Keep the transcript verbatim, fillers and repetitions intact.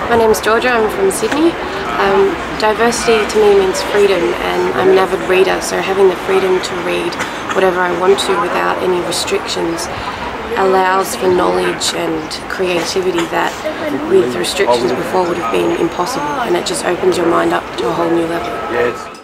My name's Georgia, I'm from Sydney. Um, diversity to me means freedom, and I'm an avid reader, so having the freedom to read whatever I want to without any restrictions allows for knowledge and creativity that with restrictions before would have been impossible, and it just opens your mind up to a whole new level.